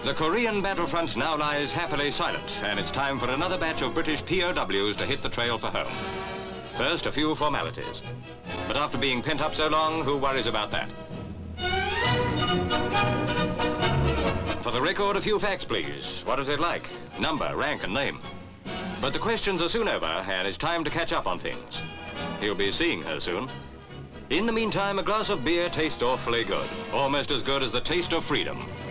The Korean battlefront now lies happily silent, and it's time for another batch of British POWs to hit the trail for home. First, a few formalities. But after being pent up so long, who worries about that? For the record, a few facts, please. What is it like? Number, rank, and name. But the questions are soon over, and it's time to catch up on things. He'll be seeing her soon. In the meantime, a glass of beer tastes awfully good. Almost as good as the taste of freedom.